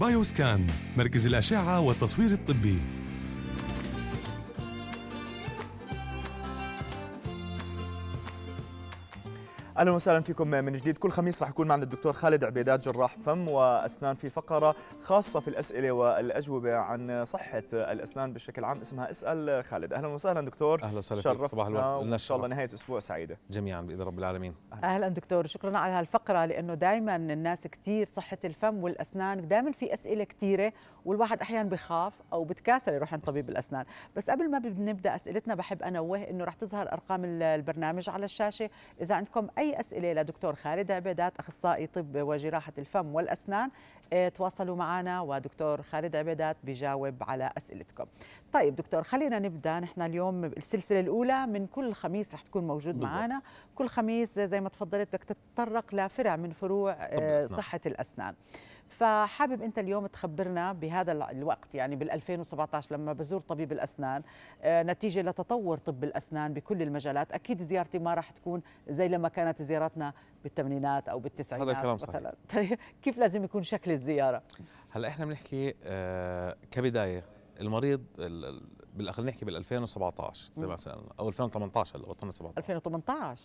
بايوسكان، مركز الأشعة والتصوير الطبي. اهلا وسهلا فيكم من جديد. كل خميس راح يكون معنا الدكتور خالد عبيدات، جراح فم واسنان، في فقره خاصه في الاسئله والاجوبه عن صحه الاسنان بشكل عام، اسمها اسال خالد. اهلا وسهلا دكتور. اهلا وسهلا فيك، صباح الورد، وان شاء الله نهايه اسبوع سعيده جميعا باذن رب العالمين. اهلا دكتور، شكرا على هالفقره، لانه دائما الناس كثير صحه الفم والاسنان دائما في اسئله كثيره، والواحد احيانا بخاف او بتكاسل يروح عند طبيب الاسنان. بس قبل ما نبدا اسئلتنا بحب انوه انه راح تظهر ارقام البرنامج على الشاشه، اذا عندكم اي اسئله لدكتور خالد عبيدات اخصائي طب وجراحه الفم والاسنان تواصلوا معنا، ودكتور خالد عبيدات بيجاوب على اسئلتكم. طيب دكتور، خلينا نبدا. نحن اليوم السلسله الاولى من كل خميس رح تكون موجود معنا، كل خميس زي ما تفضلت بدك تتطرق لفرع من فروع صحه الاسنان. فحابب انت اليوم تخبرنا بهذا الوقت، يعني بال 2017 لما بزور طبيب الاسنان نتيجه لتطور طب الاسنان بكل المجالات، اكيد زيارتي ما راح تكون زي لما كانت زياراتنا بالثمانينات او بالتسعينات. هذا الكلام صحيح. طيب كيف لازم يكون شكل الزياره؟ هلا احنا بنحكي كبدايه المريض بالاخر نحكي بال 2017 زي ما سالنا، او 2018 هلا بطلنا 17 2018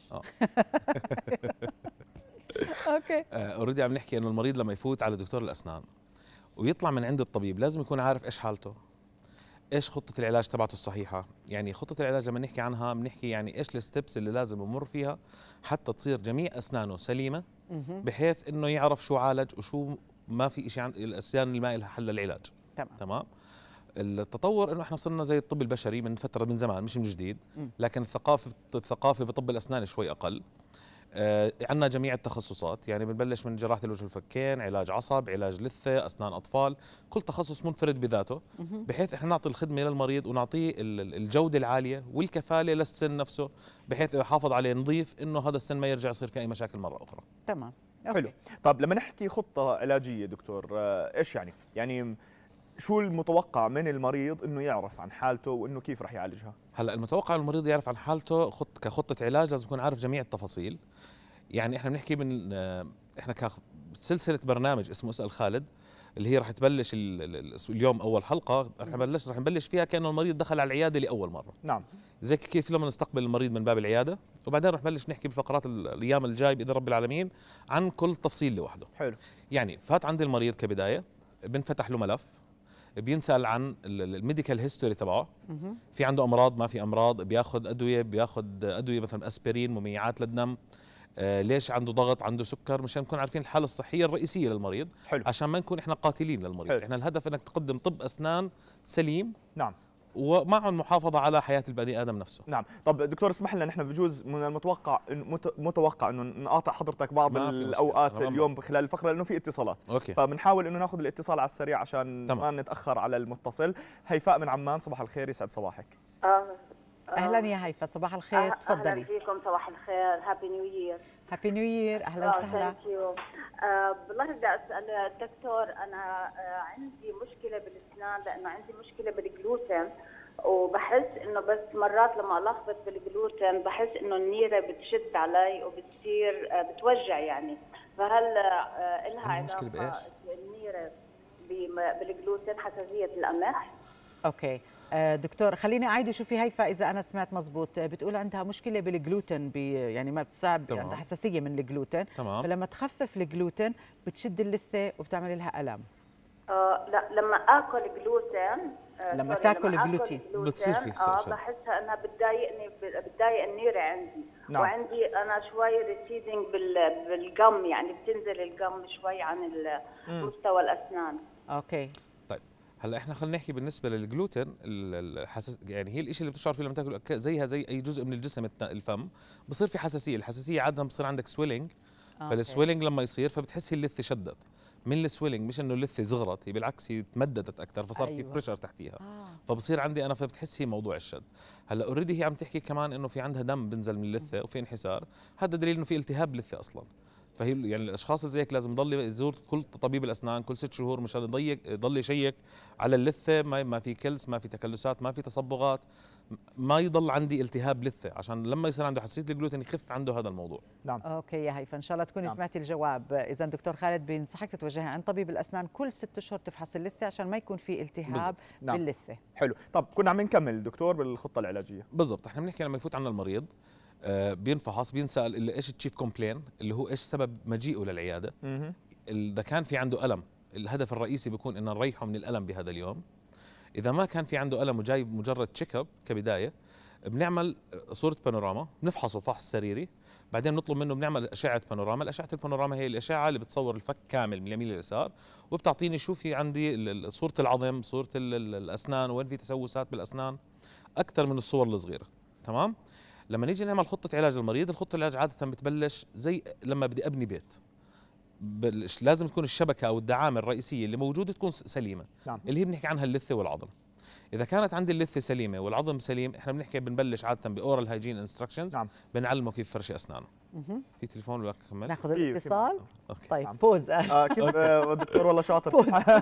اوكي. اوريدي عم نحكي انه المريض لما يفوت على دكتور الاسنان ويطلع من عند الطبيب لازم يكون عارف ايش حالته، ايش خطه العلاج تبعته الصحيحه. يعني خطه العلاج لما نحكي عنها بنحكي يعني ايش الستبس اللي لازم يمر فيها حتى تصير جميع اسنانه سليمه، بحيث انه يعرف شو عالج وشو ما في شيء عن الاسنان اللي ما لها حل للعلاج. تمام. التطور انه احنا صرنا زي الطب البشري من فتره، من زمان مش من جديد، لكن الثقافه بطب الاسنان شوي اقل. عندنا جميع التخصصات، يعني بنبلش من جراحه الوجه والفكين، علاج عصب، علاج لثه، اسنان اطفال، كل تخصص منفرد بذاته، بحيث احنا نعطي الخدمه للمريض ونعطيه الجوده العاليه والكفاله للسن نفسه، بحيث اذا حافظ عليه نظيف انه هذا السن ما يرجع يصير فيه اي مشاكل مره اخرى. تمام. حلو. طب لما نحكي خطه علاجيه دكتور، ايش يعني شو المتوقع من المريض انه يعرف عن حالته وانه كيف رح يعالجها؟ هلا المتوقع المريض يعرف عن حالته كخطه علاج لازم يكون عارف جميع التفاصيل. يعني احنا بنحكي من احنا كسلسله برنامج اسمه اسال خالد، اللي هي رح تبلش اليوم اول حلقه رح نبلش فيها كانه المريض دخل على العياده لاول مره. نعم. زي كيف لما نستقبل المريض من باب العياده، وبعدين رح نبلش نحكي بفقرات الايام الجاي باذن رب العالمين عن كل تفصيل لوحده. حلو. يعني فات عند المريض كبدايه بنفتح له ملف، بينسال عن الميديكال هيستوري تبعه، في عنده امراض ما في امراض، بياخذ ادويه مثلا اسبرين، مميعات للدم، ليش عنده ضغط، عنده سكر، مشان نكون عارفين الحاله الصحيه الرئيسيه للمريض. حلو. عشان ما نكون احنا قاتلين للمريض. حلو. احنا الهدف انك تقدم طب اسنان سليم. نعم. ومع المحافظه على حياه البني ادم نفسه. نعم. طب دكتور اسمح لنا، نحن بجوز من متوقع انه نقاطع حضرتك بعض الاوقات اليوم خلال الفقره لانه في اتصالات. أوكي. فبنحاول انه ناخذ الاتصال على السريع عشان ما نتاخر على المتصل. هيفاء من عمان، صباح الخير، يسعد صباحك. اهلا يا هيفاء، صباح الخير، تفضلي. اهلا فيكم، صباح الخير، هابي نيو يير. هابي نيو يير، اهلا وسهلا. والله بدي اسال الدكتور، انا عندي مشكله بالاسنان لانه عندي مشكله بالجلوتين، وبحس انه بس مرات لما الخبط بالجلوتين بحس انه النيره بتشد علي وبتصير بتوجع يعني، فهل لها علاقه النيره بالجلوتين حساسيه القمح؟ اوكي دكتور، خليني اعيد اشوفي هيفاء اذا انا سمعت مزبوط. بتقول عندها مشكله بالجلوتين، يعني ما بتصعب، عندها حساسيه من الجلوتين. تمام. فلما تخفف الجلوتين بتشد اللثه وبتعمل لها الم. لا، لما اكل جلوتين، لما تاكل جلوتين بتصير في بحسها انها بتضايق النيره عندي. نعم. وعندي انا شوي ريسيدنج بالجم، يعني بتنزل الجم شوي عن مستوى الاسنان. اوكي. هلا احنا خلينا نحكي بالنسبه للجلوتين، يعني هي الشيء اللي بتشعر فيه لما تاكل زيها زي اي جزء من الجسم الفم، بصير في حساسيه. الحساسيه عاده بصير عندك سويلنج، فالسويلنج لما يصير فبتحس هي اللثه شدت من السويلنج، مش انه اللثه صغرت، هي بالعكس هي تمددت اكثر، فصار في بريشر تحتيها. فبصير عندي انا، فبتحس هي موضوع الشد. هلا اوريدي هي عم تحكي كمان انه في عندها دم بنزل من اللثه وفي انحسار، هذا دليل انه في التهاب لثه اصلا. فهي يعني الاشخاص اللي زيك لازم يضل يزور كل طبيب الاسنان كل 6 شهور مشان يضل يشيك على اللثه، ما في كلس، ما في تكلسات، ما في تصبغات، ما يضل عندي التهاب لثه، عشان لما يصير عنده حساسيه الجلوتين يخف عنده هذا الموضوع. نعم. اوكي يا هيفا، ان شاء الله تكوني سمعتي الجواب. اذا دكتور خالد بينصحك تتوجهي عند طبيب الاسنان كل 6 اشهر تفحص اللثه عشان ما يكون في التهاب نعم. باللثه. حلو. طب كنا عم نكمل دكتور بالخطه العلاجيه. بالضبط، احنا بنحكي لما يفوت عنا المريض بينفحص، بينسال اللي ايش التشيف كومبلين، اللي هو ايش سبب مجيئه للعياده. اذا كان في عنده الم، الهدف الرئيسي بيكون ان نريحه من الالم بهذا اليوم. اذا ما كان في عنده الم وجاي مجرد تشيك اب كبدايه، بنعمل صوره بانوراما، بنفحصه فحص سريري، بعدين نطلب منه بنعمل اشعه بانوراما. الاشعه البانوراما هي الاشعه اللي بتصور الفك كامل من اليمين لليسار، وبتعطيني شو في عندي صوره العظم، صوره الاسنان، وين في تسوسات بالاسنان، اكثر من الصور الصغيره. تمام. لما نيجي نعمل خطه علاج للمريض، الخطه العلاج عاده بتبلش زي لما بدي ابني بيت، لازم تكون الشبكه او الدعامه الرئيسيه اللي موجوده تكون سليمه. نعم. اللي هي بنحكي عنها اللثه والعظم. اذا كانت عندي اللثه سليمه والعظم سليم، احنا بنبلش عاده باورال هايجين انستراكشنز. نعم. بنعلمه كيف فرش اسنانه. في تليفون ولا كمل؟ ناخذ الاتصال. أوكي. طيب نعم. بوز. كيف الدكتور والله شاطر.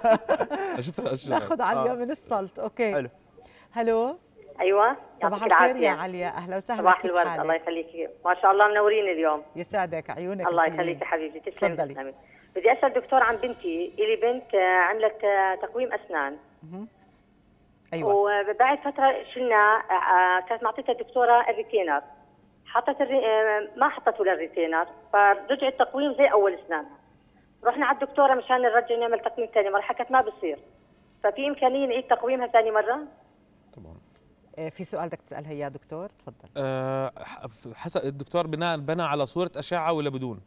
شفت ناخذ عليا من السلط. اوكي. حلو. هلو. ايوه، صباح الخير يا عليا، اهلا وسهلا. صباح الورد، الله يخليكي، ما شاء الله منورين اليوم. يسعدك عيونك. الله يخليكي حبيبتي، تفضلي. تسلمي. بدي اسال دكتور عن بنتي، الي بنت عملت تقويم اسنان. ايوه. وبعد فتره شلنا، كانت معطيتها الدكتوره الريتينر، ما حطته للريتينر، فرجع التقويم زي اول اسنانها. رحنا على الدكتوره مشان نرجع نعمل تقويم ثاني مره، حكت ما بصير. ففي امكانيه نعيد تقويمها ثاني مره؟ طبعا. في سؤال بدك تسالها يا دكتور؟ تفضل. حسب الدكتور بنى على صوره اشعه ولا بدون؟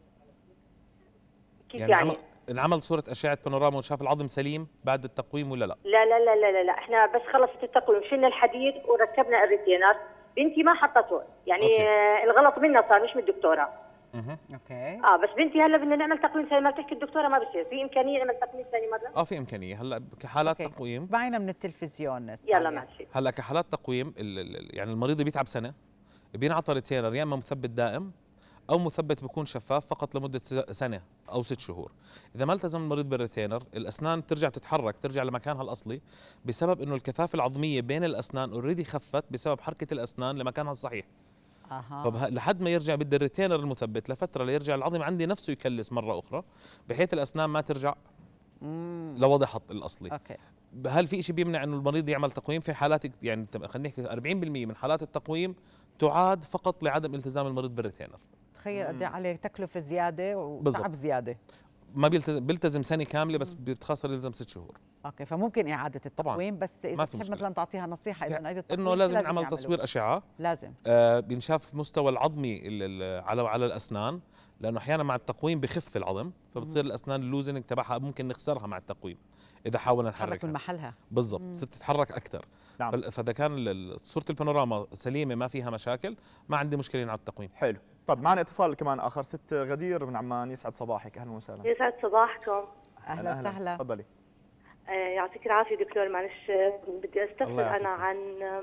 كيف يعني؟ انعمل صوره اشعه بانوراما وشاف العظم سليم بعد التقويم ولا لا؟ لا لا لا لا لا، احنا بس خلصت التقويم شلنا الحديد وركبنا الريتينر، بنتي ما حطته، يعني الغلط منا صار مش من الدكتوره. اوكي. بس بنتي هلا بدنا نعمل تقويم ثاني، ما بتحكي الدكتوره ما بصير، في امكانيه نعمل تقويم ثاني مره؟ في امكانيه. هلا كحالات أوكي. تقويم اسمعينا من التلفزيون. يلا ماشي. هلا كحالات تقويم يعني المريض بيتعب سنه، بينعطى ريتينر يا اما مثبت دائم او مثبت بيكون شفاف فقط لمده سنه او 6 شهور. اذا ما التزم المريض بالريتينر، الاسنان بترجع تتحرك، ترجع لمكانها الاصلي، بسبب انه الكثافه العظميه بين الاسنان اوريدي خفت بسبب حركه الاسنان لمكانها الصحيح. فلحد ما يرجع بدي الريتينر المثبت لفتره ليرجع العظم عندي نفسه يكلس مره اخرى، بحيث الاسنان ما ترجع لوضعها الاصلي. اوكي. هل في شيء بيمنع انه المريض يعمل تقويم؟ في حالات، يعني خلينا نحكي 40% من حالات التقويم تعاد فقط لعدم التزام المريض بالريتينر. تخيل قد ايه عليه تكلفه زياده وتعب زياده. ما بيلتزم سنه كامله، بس بتخسر يلزم 6 شهور. اوكي، فممكن اعاده التقويم. بس اذا بتحب مثلا تعطيها نصيحه اذا نعيد التقويم انه لازم نعمل تصوير اشعه، لازم بينشاف مستوى العظمي على الاسنان، لانه احيانا مع التقويم بخف العظم، فبتصير الاسنان اللوزنج تبعها ممكن نخسرها مع التقويم اذا حاولنا نحركها من محلها. بالضبط، بتصير تتحرك اكثر. نعم. فاذا كان صوره البانوراما سليمه ما فيها مشاكل، ما عندي مشكله على التقويم. حلو. طب معنا اتصال كمان اخر، ست غدير من عمان، يسعد صباحك. اهلا وسهلا. يسعد صباحكم. اهلا وسهلا. تفضلي. يعطيك العافيه دكتور، معلش بدي استفسر انا عن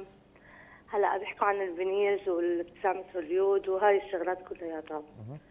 هلا بيحكوا عن الفينيرز والابتسامه اليود وهاي الشغلات كلياتها.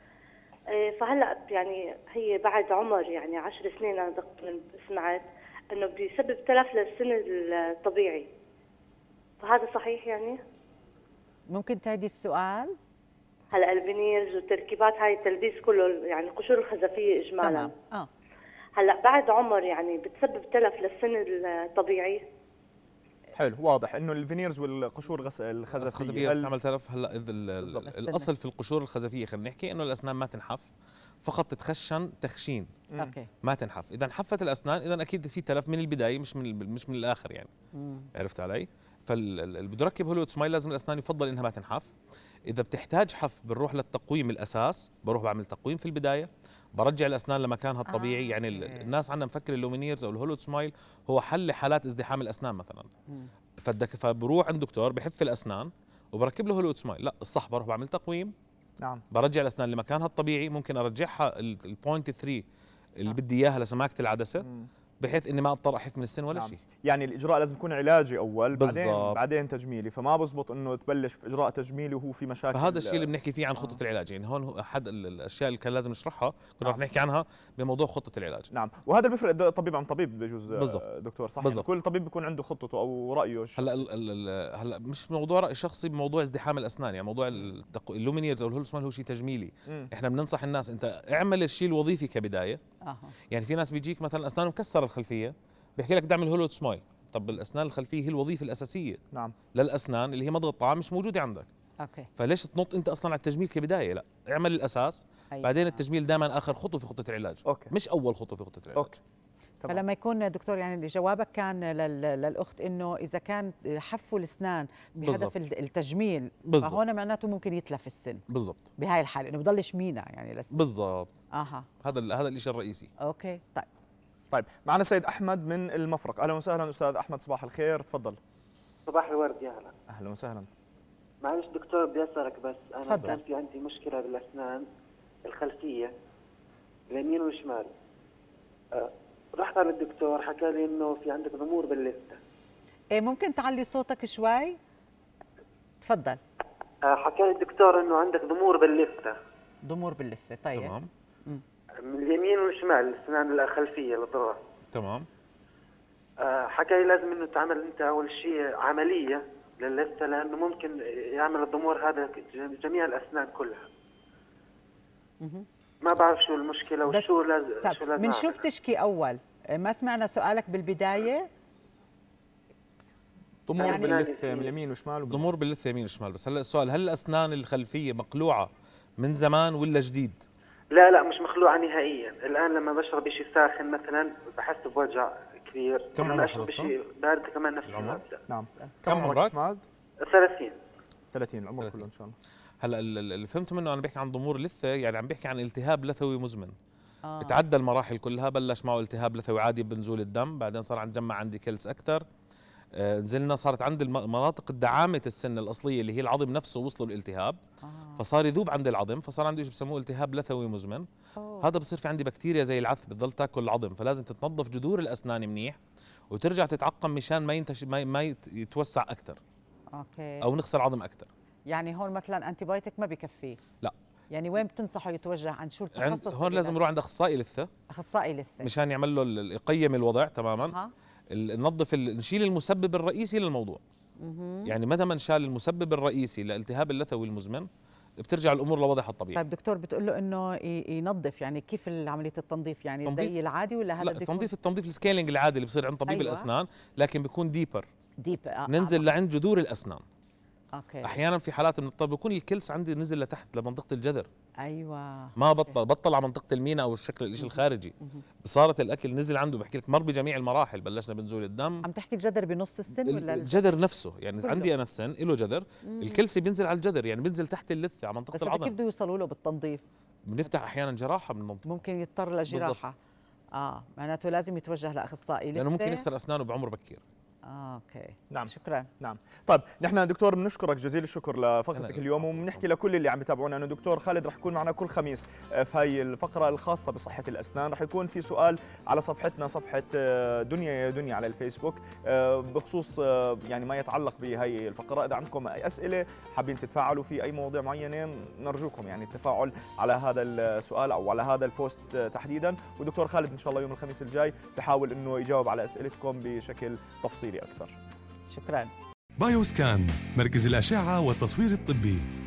فهلا يعني هي بعد عمر يعني 10 سنين انا سمعت انه بيسبب تلف للسن الطبيعي، فهذا صحيح يعني؟ ممكن تعيدي السؤال؟ هلا الفينيرز والتركيبات هاي التلبيس كله يعني القشور الخزفيه اجمالا. تمام. هلا بعد عمر يعني بتسبب تلف للسن الطبيعي؟ حلو، واضح انه الفينيرز والقشور الخزفيه بتعمل تلف. هلا الاصل في القشور الخزفيه خلينا نحكي انه الاسنان ما تنحف، فقط تتخشن تخشين. اوكي. ما تنحف. اذا انحفت الاسنان اذا اكيد في تلف من البدايه، مش من الاخر يعني. عرفت علي؟ فاللي بده يركب هوليوود سمايل لازم الاسنان يفضل انها ما تنحف. اذا بتحتاج حف بنروح للتقويم الاساس، بروح بعمل تقويم في البدايه، برجع الاسنان لمكانها الطبيعي. يعني الناس عندنا مفكر اللومينيرز او الهوليوود سمايل هو حل لحالات ازدحام الاسنان مثلا. فبروح عند دكتور بحف الاسنان وبركب له هوليوود سمايل. لا، الصح بروح بعمل تقويم. نعم. برجع الاسنان لمكانها الطبيعي، ممكن ارجعها البوينت 3 اللي بدي اياها لسماكه العدسه، بحيث اني ما اضطر احث من السن ولا نعم. شيء. يعني الاجراء لازم يكون علاجي اول، بالضبط. بعدين تجميلي، فما بزبط انه تبلش في اجراء تجميلي وهو في مشاكل. فهذا الشيء اللي بنحكي فيه عن خطه العلاج، يعني هون احد الاشياء اللي كان لازم نشرحها كنا رح نحكي عنها بموضوع خطه العلاج. نعم، وهذا اللي بيفرق طبيب عن طبيب بجوز. بالضبط. دكتور صح، بالضبط. يعني كل طبيب بيكون عنده خطته او رايه. هلا مش موضوع راي شخصي، بموضوع ازدحام الاسنان، يعني موضوع اللومينيرز او الهولسمان هو شيء تجميلي. احنا بننصح الناس انت اعمل الشيء الوظيفي كبدايه. يعني في ناس بيجيك مثلا اسنانه مكسره الخلفيه، بيحكي لك دعم الهولو سمايل. طب الاسنان الخلفيه هي الوظيفه الاساسيه نعم للاسنان اللي هي مضغ الطعام مش موجوده عندك. اوكي. فليش تنط انت اصلا على التجميل كبدايه؟ لا، اعمل الاساس. أيوة. بعدين التجميل دائما اخر خطوه في خطه العلاج. أوكي. مش اول خطوه في خطه العلاج. اوكي. فلما يكون دكتور يعني جوابك كان للاخت انه اذا كان حفوا الاسنان بهدف بالضبط. التجميل، بالضبط. فهون معناته ممكن يتلف السن بالضبط بهاي الحاله، انه بضلش مينا يعني للسن. بالضبط. هذا الشيء الرئيسي. اوكي. طيب معنا سيد احمد من المفرق. اهلا وسهلا استاذ احمد، صباح الخير، تفضل. صباح الورد، يا هلا. اهلا وسهلا. معلش دكتور بدي اسالك بس، انا تفضل. كان في عندي مشكله بالاسنان الخلفيه اليمين والشمال. رحت على الدكتور حكى لي انه في عندك ضمور باللثه. إيه، ممكن تعلي صوتك شوي؟ تفضل. حكى لي الدكتور انه عندك ضمور باللثه. ضمور باللثه. طيب. تمام. من اليمين والشمال الاسنان الخلفيه للظهر. تمام. حكى لي لازم انه تعمل انت اول شيء عمليه للثه، لانه ممكن يعمل الضمور هذا جميع الاسنان كلها. ما بعرف شو المشكله وشو لازم. شو لازم من شو بتشكي اول؟ ما سمعنا سؤالك بالبدايه. ضمور يعني باللثه من اليمين وشمال. ضمور باللثه يمين وشمال، بس هلا السؤال، هل الاسنان الخلفيه مقلوعه من زمان ولا جديد؟ لا مش مخلوعه نهائيا. الان لما بشرب شيء ساخن مثلا بحس بوجع كبير. كم لما عمرك اشرب حضرتك؟ شيء بارد كمان نفس العمر؟ المبدا. نعم. كم عمرك؟ 30. 30 العمر كله ان شاء الله. هلا اللي فهمته منه انا بحكي عن ضمور لثه، يعني عم بحكي عن التهاب لثوي مزمن. تعدى المراحل كلها، بلش معه التهاب لثوي عادي بنزول الدم، بعدين صار نجمع عندي كلس اكثر، نزلنا صارت عند المناطق الدعامه السن الاصليه اللي هي العظم نفسه وصلوا الالتهاب. فصار يذوب عند العظم، فصار عنده شيء بسموه التهاب لثوي مزمن. هذا بصير في عندي بكتيريا زي العث بتضل تاكل العظم، فلازم تتنظف جذور الاسنان منيح وترجع تتعقم مشان ما يتوسع اكثر. اوكي. او نخسر عظم اكثر. يعني هون مثلا انتي بايوتيك ما بكفيه؟ لا. يعني وين بتنصحه يتوجه؟ عند شو التخصص؟ هون لازم يروح عند اخصائي لثه. اخصائي لثه مشان يعمل له يقيم الوضع تماما. ننظف نشيل المسبب الرئيسي للموضوع. يعني متى ما نشال المسبب الرئيسي لالتهاب اللثوي المزمن بترجع الامور لوضعها الطبيعي. طيب دكتور، بتقول له انه ينظف، يعني كيف عمليه التنظيف؟ يعني تنظيف زي العادي ولا هذا؟ لا، التنظيف السكيلينج العادي اللي بصير عند طبيب أيوة. الاسنان، لكن بيكون ديبر. ننزل لعند جذور الاسنان. اوكي. احيانا في حالات من الطب بيكون الكلس عندي نزل لتحت لمنطقه الجذر. ايوه. ما بطل على منطقه المينا او الشكل الشيء الخارجي. صارت الاكل نزل عنده، بحكي لك مر بجميع المراحل، بلشنا بنزول الدم. عم تحكي الجذر بنص السن ولا الجذر نفسه؟ يعني كله. عندي انا السن له جذر، الكلسي بينزل على الجذر، يعني بينزل تحت اللثه على منطقه العظم. بس كيف بده يوصلوا له بالتنظيف؟ بنفتح احيانا جراحه بننظف. ممكن يضطر لجراحه. معناته لازم يتوجه لاخصائي لثه، لانه ممكن يخسر اسنانه بعمر بكير. اوكي. نعم. شكرا. نعم. طيب نحن دكتور بنشكرك جزيل الشكر لفقرتك اليوم، وبنحكي لكل اللي عم يتابعونا انه دكتور خالد رح يكون معنا كل خميس في هاي الفقره الخاصه بصحه الاسنان. رح يكون في سؤال على صفحتنا، صفحه دنيا يا دنيا على الفيسبوك، بخصوص يعني ما يتعلق بهاي الفقره. اذا عندكم اي اسئله حابين تتفاعلوا في اي مواضيع معينه، نرجوكم يعني التفاعل على هذا السؤال او على هذا البوست تحديدا، ودكتور خالد ان شاء الله يوم الخميس الجاي بحاول انه يجاوب على اسئلتكم بشكل تفصيلي اكثر. شكرا. بايوسكان، مركز الأشعة والتصوير الطبي.